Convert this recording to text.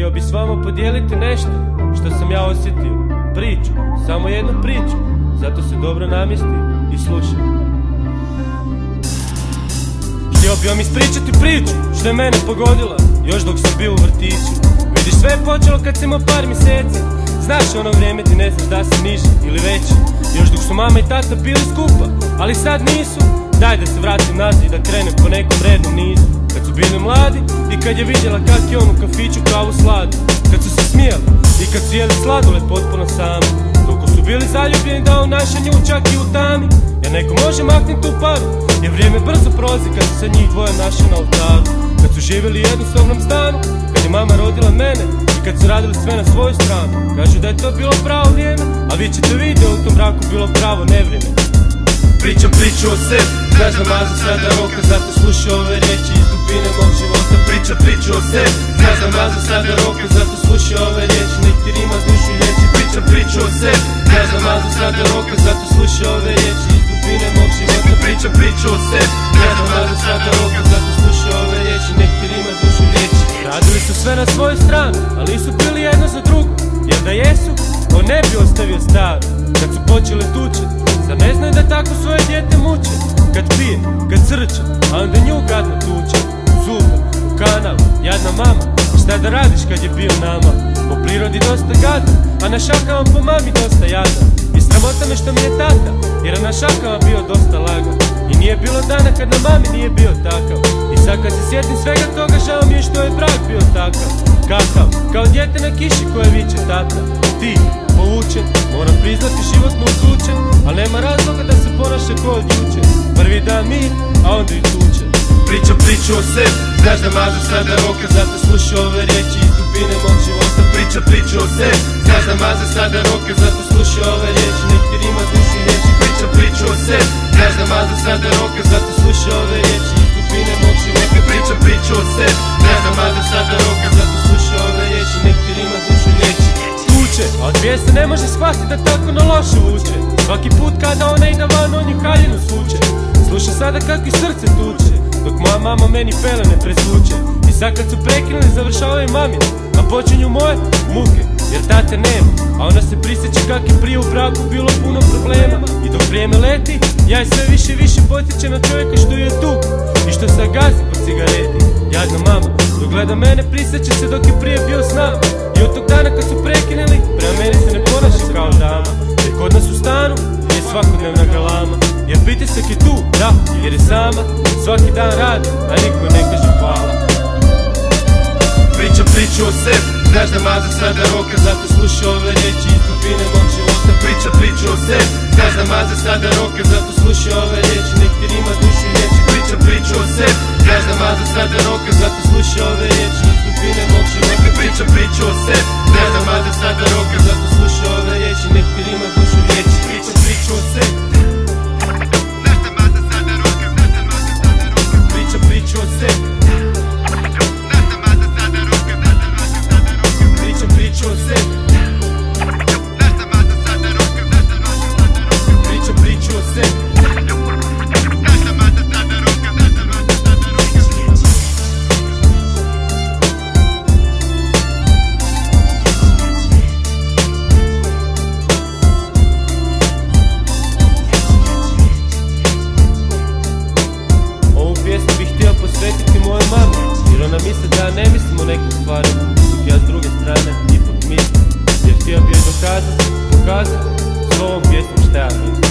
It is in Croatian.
Htio bi s vama podijeliti nešto što sam ja osjetio. Priču, samo jednu priču, zato se dobro namjesti i slušaj. Htio bi vam ispričati priču što je mene pogodila još dok sam bio u vrtiću. Vidiš, sve je počelo kad sam imao par mjeseci. Znaš ono vrijeme ti ne znaš da si niži ili veći. Još dok su mama i tata bili skupa, ali sad nisu. Daj da se vratim nazad i da krenem po nekom rednom nizu. Kad su bili mladi i kad je vidjela kak je on u kafiću kavu sladu. Kad su se smijeli i kad su jeli sladoled potpuno sami. Toliko su bili zaljubljeni da u naša nju čak i u tami. Jer neko može makniti tu paru, jer vrijeme brzo prolazi kad su se njih dvoje našli na oltaru. Kad su živjeli u jednosobnom stanu, kad je mama rodila mene i kad su radili sve na svoju stranu. Kažu da je to bilo pravo vrijeme, a vi ćete vidjeti u tom braku bilo pravo nevrijeme. Pričam priču o sebi, znaš da mazu sada roka, zato slušaj ove riječi iz dubine mog života. Pričam priču o sebi, znaš da mazu sada roka, zato slušaj ove riječi, nek ti rima dušu liječi. Pričam priču o sebi, znaš da mazu sada roka, zato slušaj ove riječi iz dubine mog života. Pričam priču o sebi, znaš da mazu sada roka, zato slušaj ove riječi, nek ti rima dušu liječi. Radili su sve na svoju stranu, ali nisu bili jedno za drugo, jer da jesu, on ne bi ostavio staro. Kad su počele tuče, zar ne znaju da tako svoje dijete muče? Kad pije, kad crče, a onda nju gadno tuče. U zubu, u kanalu, jadna mama, šta da radiš kad je bio nama? Po prirodi dosta gadan, a na šakama po mami dosta jadan. I sramota me što mi je tata, jer je na šakama bio dosta lagan. I nije bilo dana kad na mami nije bio takav. I sad kad se sjetim svega toga, žao mi je što je brak bio takav. Kakav, kao dijete na kiši koje viče tata. Ti, povučen, moram priznati životno utučen, al nema razloga da se ponaša ko od juče. Prvi dan mir, a onda i tuče. Pričam priču o sebi, znaš da mažu sada roka, zato slušaj ove riječi iz dubine mog života. Pričam priču o sebi, znaš da mažu sada roka, zato slušaj ove riječi, nek ti rima dušu liječi. Pričam priču o sebi, znaš da mažu sada roka, zato slušaj ove riječi iz dubine mog života. Pričam priču o sebi, znaš da mažu sada roka, zato slušaj ove riječi, nek ti rima dušu liječi. A od pjesme ne može shvatiti da tako na loše vuče. Svaki put kada ona ide van, on je haljinu svuče. Sluša sada kako i srce tuče, dok moja mama meni pelene presvuče. I sad kad su prekinuli završavaju mamine, a počinju moje muke, jer tate nema. A ona se prisjeća kak je prije u braku bilo puno problema. I dok vrijeme leti, ja je sve više i više podsjeća na čovjeka što je tu i što se gazi po cigareti. Jadna mama, dok gleda mene prisjeća se dok je prije bio s nama. I od tog dana kad su prekinuli, prema meni se ne ponaša kao dama. Jer kod nas u stanu je svakodnevna galama. Jer pritisak je tu, da, jer je sama. Svaki dan radi, a niko ne kaže hvala. Pričam priču o sebi, znaš da mažu sada roka, zato slušaj ove riječi iz dubine mog života. Pričam priču o sebi, znaš da mažu sada roka, zato slušaj ove riječi, nek ti rima dušu liječi. Pričam priču o sebi, znaš da mažu sada roka, zato slušaj ove riječi iz dubine mog života. Pričam priču o sebi, znaš da mažu sada roka, zato slušaj ove riječi, nek ti rima dušu liječi. Pričam priču o sebi, znaš da mažu sada roka, pričam priču o sebi. Pričam priču o sebi, pričam priču o sebi. Ovu pjesmu bih htio posvetiti mojoj mami, jer ona misli da ja ne mislim o nekim stvarima, dok ja s druge strane ipak mislim. Jer htio bi joj dokazati, pokazati s ovom pjesmom šta ja mislim.